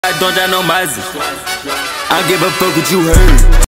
I don't got no mazzy. I give a fuck what you heard.